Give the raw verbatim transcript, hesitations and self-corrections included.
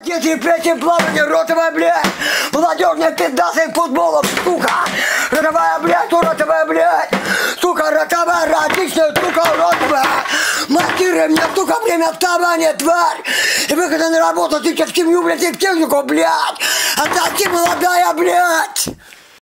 Дети, пятим плавание, ротовая, блядь, молодежная пиздасый футболом, сука, ротовая, блядь, уротовая, блядь, сука, ротовая, отличная, сука, уротовая, матери мне, сука, время вставания, тварь, и выхода на работу, ты сейчас в семью, блядь, и в технику, блядь, а так ты молодая, блядь.